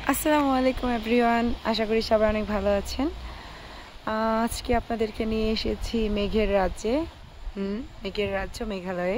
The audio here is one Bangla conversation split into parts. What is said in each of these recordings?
আসসালামু আলাইকুম এভরিওয়ান, আশা করি সবাই অনেক ভালো আছেন। আজকে আপনাদেরকে নিয়ে এসেছি মেঘের রাজ্যে। মেঘের রাজ্য মেঘালয়ে।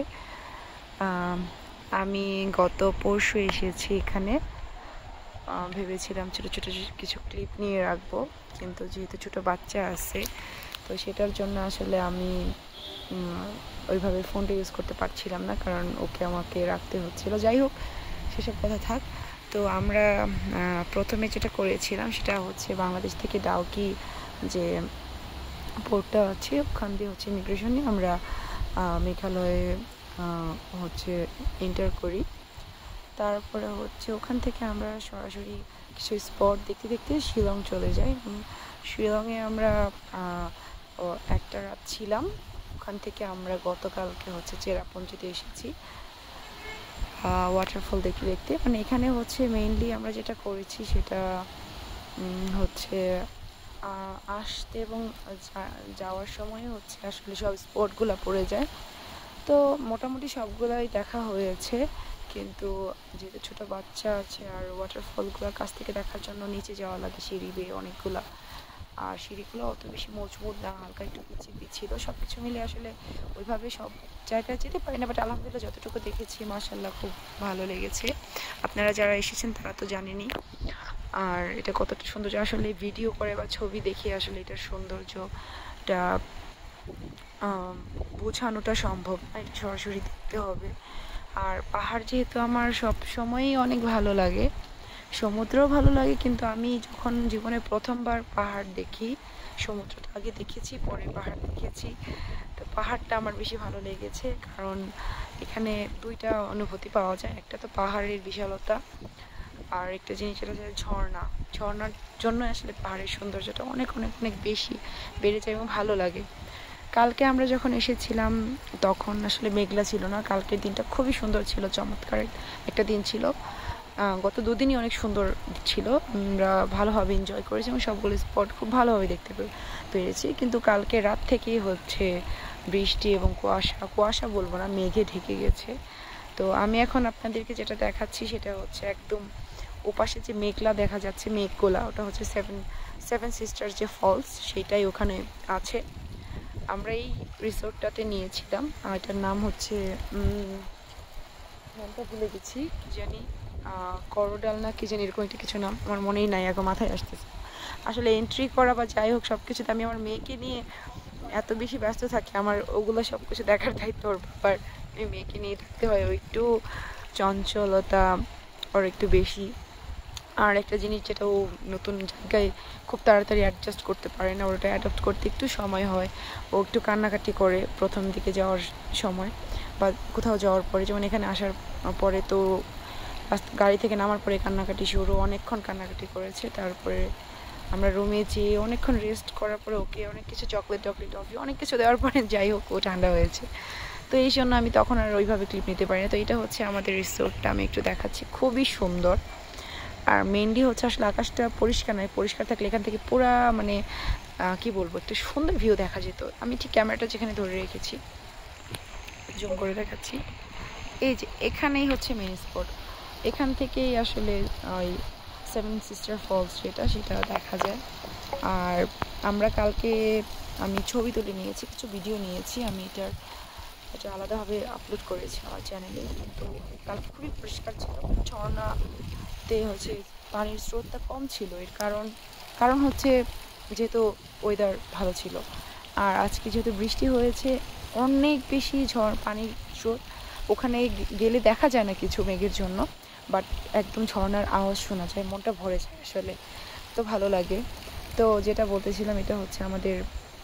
আমি গত পরশু এসেছি এখানে। ভেবেছিলাম ছোটো ছোটো কিছু ক্লিপ নিয়ে রাখবো, কিন্তু যেহেতু ছোটো বাচ্চা আছে তো সেটার জন্য আসলে আমি ওইভাবে ফোনটা ইউজ করতে পারছিলাম না, কারণ ওকে আমাকে রাখতে হচ্ছিল। যাই হোক, সেসব কথা থাক। তো আমরা প্রথমে যেটা করেছিলাম সেটা হচ্ছে বাংলাদেশ থেকে ডাউকি যে পোর্টটা আছে ওখান দিয়ে হচ্ছে ইমিগ্রেশন নিয়ে আমরা মেঘালয়ে হচ্ছে এন্টার করি। তারপরে হচ্ছে ওখান থেকে আমরা সরাসরি কিছু স্পট দেখতে দেখতে শিলং চলে যাই। শিলংয়ে আমরা একটা রাত ছিলাম। ওখান থেকে আমরা গতকালকে হচ্ছে চেরাপুঞ্জিতে এসেছি ওয়াটারফল দেখতে দেখতে। মানে এখানে হচ্ছে মেইনলি আমরা যেটা করেছি সেটা হচ্ছে আসতে এবং যাওয়ার সময় হচ্ছে আসলে সব স্পটগুলো পড়ে যায়। তো মোটামুটি সবগুলাই দেখা হয়েছে, কিন্তু যেহেতু ছোটো বাচ্চা আছে আর ওয়াটারফলগুলোর কাছ থেকে দেখার জন্য নিচে যাওয়া লাগে সিঁড়ি বেয়ে অনেকগুলা। আর সিঁড়িগুলো অত বেশি মজবুত না, হালকা একটু পিছিল। সব কিছু মিলে আসলে ওইভাবে সব জায়গায় যেতে পারি না, বাট আলহামদুলিল্লাহ যতটুকু দেখেছি মাশাআল্লাহ খুব ভালো লেগেছে। আপনারা যারা এসেছেন তারা তো জানেনই আর এটা কতটা সুন্দর আসলে ভিডিও করে বা ছবি দেখে আসলে এটার সৌন্দর্যটা বোঝানোটা সম্ভব না, এটা সরাসরি দেখতে হবে। আর পাহাড় যেহেতু আমার সব সময়ই অনেক ভালো লাগে, সমুদ্রও ভালো লাগে, কিন্তু আমি যখন জীবনে প্রথমবার পাহাড় দেখি, সমুদ্রটা আগে দেখেছি পরে পাহাড় দেখেছি, তো পাহাড়টা আমার বেশি ভালো লেগেছে। কারণ এখানে দুইটা অনুভূতি পাওয়া যায়, একটা তো পাহাড়ের বিশালতা, আর একটা জিনিস যেটা হচ্ছে ঝর্ণার জন্য আসলে পাহাড়ের সৌন্দর্যটা অনেক অনেক অনেক বেশি বেড়ে যায় এবং ভালো লাগে। কালকে আমরা যখন এসেছিলাম তখন আসলে মেঘলা ছিল না, কালকের দিনটা খুবই সুন্দর ছিল, চমৎকার একটা দিন ছিল। গত দুদিনই অনেক সুন্দর ছিল, আমরা ভালোভাবে এনজয় করেছি এবং সবগুলো স্পট খুব ভালোভাবে দেখতে পেরেছি। কিন্তু কালকে রাত থেকেই হচ্ছে বৃষ্টি এবং কুয়াশা বলবো না, মেঘে ঢেকে গেছে। তো আমি এখন আপনাদেরকে যেটা দেখাচ্ছি সেটা হচ্ছে একদম ওপাশে যে মেঘলা দেখা যাচ্ছে, মেঘগুলা, ওটা হচ্ছে সেভেন সিস্টার যে ফলস সেটাই ওখানে আছে। আমরা এই রিসোর্টটাতে নিয়েছিলাম, এটার নাম হচ্ছে নামটা ভুলে গেছি, কি জানি করোডাল না কি জানি, এরকম একটা কিছু নাম, আমার মনেই নাই, এখন মাথায় আসতেছে। আসলে এন্ট্রি করা বা যাই হোক সব কিছুতে আমি আমার মেয়েকে নিয়ে এত বেশি ব্যস্ত থাকি, আমার ওগুলো সব কিছু দেখার দায়িত্ব ওর ব্যাপার। আমি মেয়েকে নিয়ে থাকতে হয়, ও একটু চঞ্চলতা ওর একটু বেশি। আর একটা জিনিস যেটা ও নতুন জায়গায় খুব তাড়াতাড়ি অ্যাডজাস্ট করতে পারে না, ওটা অ্যাডাপ্ট করতে একটু সময় হয়। ও একটু কান্নাকাটি করে প্রথম দিকে যাওয়ার সময় বা কোথাও যাওয়ার পরে, যেমন এখানে আসার পরে তো গাড়ি থেকে নামার পরে কান্নাকাটি শুরু, অনেকক্ষণ কান্নাকাটি করেছে। তারপরে আমরা রুমে যেয়ে অনেকক্ষণ রেস্ট করার পরে ওকে অনেক কিছু চকলেট টফি অনেক কিছু দেওয়ার পরে যাই হোক ও ঠান্ডা হয়েছে। তো এই জন্য আমি তখন আর ওইভাবে ক্লিপ নিতে পারি না। তো এটা হচ্ছে আমাদের রিসোর্টটা, আমি একটু দেখাচ্ছি, খুবই সুন্দর। আর মেনলি হচ্ছে আসলে আকাশটা পরিষ্কার নয়, পরিষ্কার থাকলে এখান থেকে পুরা মানে কি বলবো, একটা সুন্দর ভিউ দেখা যেত। আমি ঠিক ক্যামেরাটা যেখানে ধরে রেখেছি জুম করে দেখাচ্ছি, এই যে এখানেই হচ্ছে মেন স্পট, এখান থেকেই আসলে ওই সেভেন সিস্টার ফলস সেটা দেখা যায়। আর আমরা কালকে আমি ছবি তুলে নিয়েছি, কিছু ভিডিও নিয়েছি, আমি এটা আলাদাভাবে আপলোড করেছি আমার চ্যানেলে। তো কালকে খুবই পরিষ্কার ছিল, ঝর্ণাতে হচ্ছে পানির স্রোতটা কম ছিল, এর কারণ হচ্ছে যেহেতু ওয়েদার ভালো ছিল। আর আজকে যেহেতু বৃষ্টি হয়েছে অনেক বেশি পানির স্রোত, ওখানে গেলে দেখা যায় না কিছু মেঘের জন্য, বাট একদম ঝর্ণার আওয়াজ শোনা যায়, মনটা ভরে যায় আসলে, তো ভালো লাগে। তো যেটা বলতেছিলাম, এটা হচ্ছে আমাদের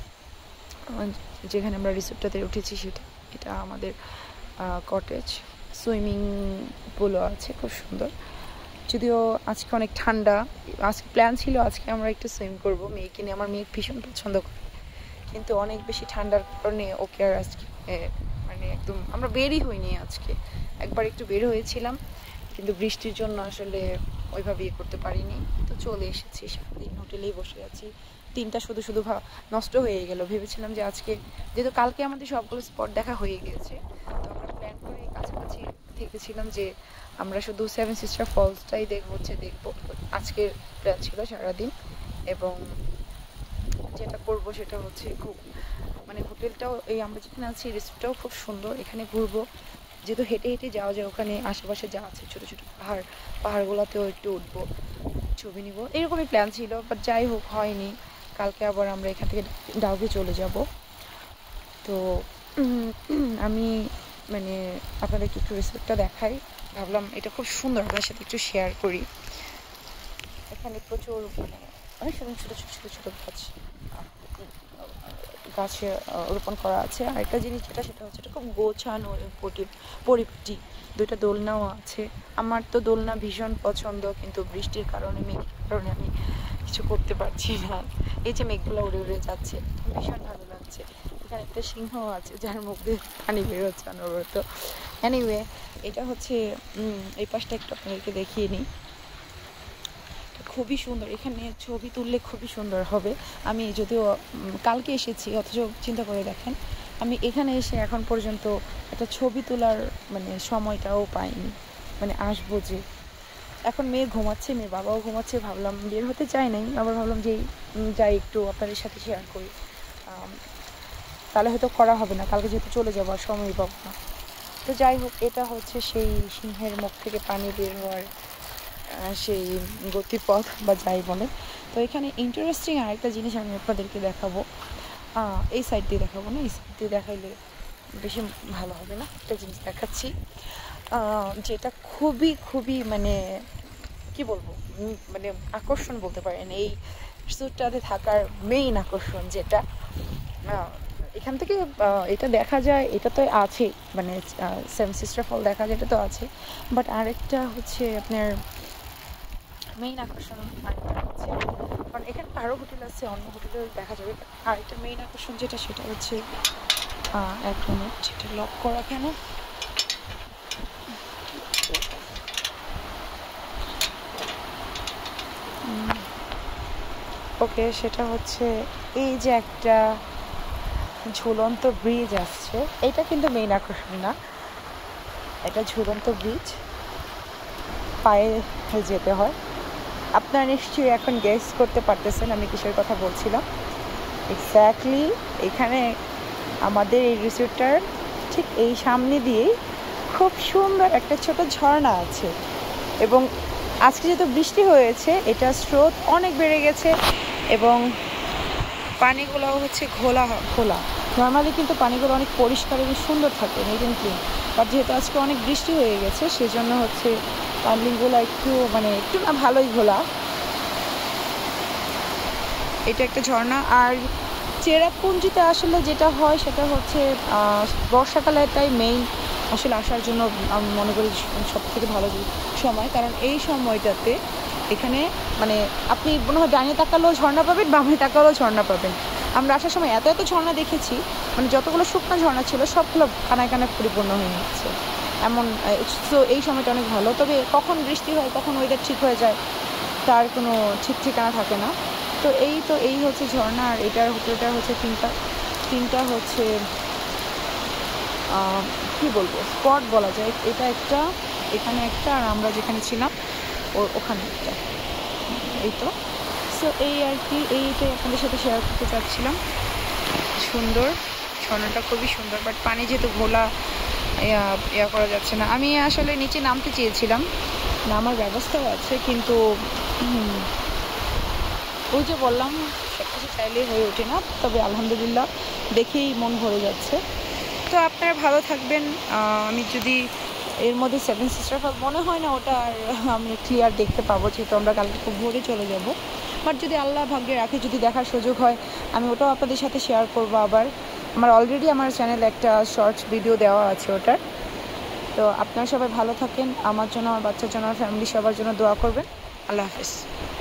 যেখানে আমরা রিসোর্টটাতে উঠেছি এটা আমাদের কটেজ, সুইমিং পুলও আছে, খুব সুন্দর। যদিও আজকে অনেক ঠান্ডা, আজকে প্ল্যান ছিল আজকে আমরা একটু সুইম করবো মেয়েকে নিয়ে, আমার মেয়ে ভীষণ পছন্দ করে, কিন্তু অনেক বেশি ঠান্ডার কারণে ওকে আর আজকে মানে একদম আমরা বেরই হইনি আজকে। একবার একটু বের হয়েছিলাম, কিন্তু বৃষ্টির জন্য আসলে ওইভাবে করতে পারিনি। তো চলে এসেছি, সারাদিন হোটেলেই বসে আছি, দিনটা শুধু নষ্ট হয়ে গেল। ভেবেছিলাম যে আজকে যেহেতু কালকে আমাদের সবগুলো স্পট দেখা হয়ে গিয়েছে, তো আমরা প্ল্যান করে কাছাকাছি থেকেছিলাম যে আমরা শুধু সেভেন সিস্টার ফলসটাই দেখবো। আজকের প্ল্যান ছিল সারাদিন। এবং যেটা করব সেটা হচ্ছে খুব মানে হোটেলটাও এই আমরা যেখানে আছি রিসোর্টটাও খুব সুন্দর, এখানে ঘুরবো যেহেতু হেঁটে হেঁটে যাওয়া যায়, ওখানে আশেপাশে যা আছে ছোটো ছোটো পাহাড়গুলোতেও একটু উঠবো, ছবি নিব, এরকমই প্ল্যান ছিল। বাট যাই হোক হয়নি। কালকে আবার আমরা এখান থেকে ডাউকে চলে যাব। তো আমি মানে আপনাদেরকে একটু রিসোর্টটা দেখাই, ভাবলাম এটা খুব সুন্দর আপনার সাথে একটু শেয়ার করি। এখানে প্রচুর মানে অনেক সুন্দর ছোটো ছোটো ছোটো ছোটো গাছে রোপণ করা আছে। আরেকটা জিনিস সেটা হচ্ছে এটা খুব গোছানো পরিপাটি। দুইটা দোলনাও আছে। আমার তো দোলনা ভীষণ পছন্দ, কিন্তু বৃষ্টির কারণে মেঘের কারণে আমি কিছু করতে পারছি না। এই যে মেঘগুলো উড়ে উড়ে যাচ্ছে, ভীষণ ভালো লাগছে। এখানে একটা সিংহ আছে যার মুখ দিয়ে পানি বেরোচ্ছে অনবরত। এনিওয়ে, এটা হচ্ছে এই পাশটা একটু আপনাদেরকে দেখিয়ে নিই। খুবই সুন্দর, এখানে ছবি তুললে খুবই সুন্দর হবে। আমি যদিও কালকে এসেছি, অথচ চিন্তা করে দেখেন আমি এখানে এসে এখন পর্যন্ত একটা ছবি তোলার মানে সময়টাও পাইনি। মানে আসবো যে এখন মেয়ে ঘুমাচ্ছে, মেয়ের বাবাও ঘুমাচ্ছে, ভাবলাম বের হতে চাই নাই, আবার ভাবলাম যে যাই একটু আপনাদের সাথে শেয়ার করি। তাহলে হয়তো করা হবে না, কালকে যেহেতু চলে যাবো আর সময় পাবো না। তো যাই হোক, এটা হচ্ছে সেই সিংহের মুখ থেকে পানি বের হওয়ার সেই গতিপথ বা যাই বলে। তো এখানে ইন্টারেস্টিং আরেকটা জিনিস আমি আপনাদেরকে দেখাবো। এই সাইড দিয়ে দেখাবো না, এই সাইড দিয়ে দেখাইলে বেশি ভালো হবে না। একটা জিনিস দেখাচ্ছি যেটা খুবই খুবই মানে কি বলবো, মানে আকর্ষণ বলতে পারেন এই রিসোর্টটাতে থাকার মেইন আকর্ষণ। যেটা এখান থেকে এটা দেখা যায়, এটা তো আছে মানে সেভেন সিস্টার ফল দেখা যায়, এটা তো আছে। বাট আরেকটা হচ্ছে আপনার মেইন আকর্ষণ আরেকটা হচ্ছে, কারণ এখানে আরও হোটেল আছে, অন্য হোটেলেও দেখা যাবে। আরেকটা মেইন আকর্ষণ যেটা সেটা হচ্ছে এক মিনিট, সেটা লক করা কেন, ওকে, সেটা হচ্ছে এই যে একটা ঝুলন্ত ব্রিজ আসছে, এটা কিন্তু মেইন আকর্ষণ না, এটা ঝুলন্ত ব্রিজ, পায়ে যেতে হয়। আপনারা নিশ্চয়ই এখন গেস করতে পারতেছেন আমি কিসের কথা বলছিলাম। এক্স্যাক্টলি এখানে আমাদের এই রিসোর্টটার ঠিক এই সামনে দিয়েই খুব সুন্দর একটা ছোট ঝর্ণা আছে। এবং আজকে যেহেতু বৃষ্টি হয়েছে, এটা স্রোত অনেক বেড়ে গেছে এবং পানিগুলোও হচ্ছে খোলা। নর্মালি কিন্তু পানিগুলো অনেক পরিষ্কার এবং সুন্দর থাকে, নিট অ্যান্ড ক্লিন। বাট যেহেতু আজকে অনেক বৃষ্টি হয়ে গেছে, সেজন্য হচ্ছে পানিগুলো একটু না ভালোই ঘোলা। এটা একটা ঝর্ণা। আর চেরাপুঞ্জিতে আসলে যেটা হয় সেটা হচ্ছে বর্ষাকালে এটাই মেইন আসলে আসার জন্য আমি মনে করি সব থেকে ভালো সময়। কারণ এই সময়টাতে এখানে মানে আপনি মনে হয় ডাইনে তাকালেও ঝর্ণা পাবেন, বামে তাকালেও ঝর্ণা পাবেন। আমরা আসার সময় এত ঝর্ণা দেখেছি, মানে যতগুলো শুকনো ঝর্ণা ছিল সবগুলো কানায় কানায় পরিপূর্ণ হয়ে যাচ্ছে এমন। তো এই সময়টা অনেক ভালো। তবে কখন বৃষ্টি হয়, কখন ওয়েদার ঠিক হয়ে যায়, তার কোনো ঠিক ঠিকানা থাকে না। তো এই হচ্ছে ঝর্ণা। আর এটার হোটেলটা হচ্ছে তিনটা হচ্ছে কি বলবো স্পট বলা যায়। এটা একটা, এখানে একটা, আর আমরা যেখানে ছিলাম ওখানে একটা। এই তো সো এই আর কি, এইটাই আপনাদের সাথে শেয়ার করতে চাচ্ছিলাম। সুন্দর ঝর্ণাটা, খুবই সুন্দর। বাট পানি যেহেতু ঘোলা, ইয়া করা যাচ্ছে না। আমি আসলে নিচে নামতে চেয়েছিলাম, নামার ব্যবস্থাও আছে, কিন্তু ওই যে বললাম সব কিছু চাইলেই হয়ে ওঠে না। তবে আলহামদুলিল্লাহ দেখেই মন ভরে যাচ্ছে। তো আপনারা ভালো থাকবেন। আমি যদি এর মধ্যে সেভেন সিস্টার ফল মনে হয় না ওটা আর আমি ক্লিয়ার দেখতে পাবো, যেহেতু আমরা কালকে খুব ভোরে চলে যাব। বাট যদি আল্লাহ ভাগ্যে রাখে, যদি দেখার সুযোগ হয়, আমি ওটাও আপনাদের সাথে শেয়ার করবো। আবার আমার অলরেডি আমার চ্যানেলে একটা শর্টস ভিডিও দেওয়া আছে ওটার। তো আপনারা সবাই ভালো থাকেন, আমার জন্য, আমার বাচ্চার জন্য, আমার ফ্যামিলি সবার জন্য দোয়া করবেন। আল্লাহ হাফেজ।